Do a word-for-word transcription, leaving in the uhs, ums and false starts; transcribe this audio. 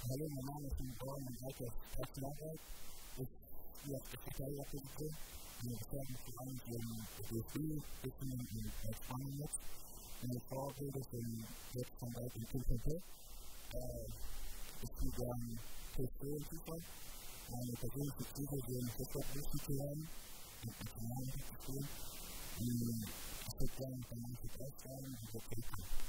Hallo, mein Name ist Braunmp vier Personalwelt. Ich bin auf der Verteidigerposition. Wir beschäftigen uns vor allem mit dem D F B, bisschen in Spanien jetzt. Meine Vorbilder sind jetzt von weit in T S G. Ich spiele gern T S G Fußball. Meine persönliche Ziele sind Fußball zu werden und mit Finale zu spielen. Ich würde gerne von manchen Preis sein, die wir kriegen.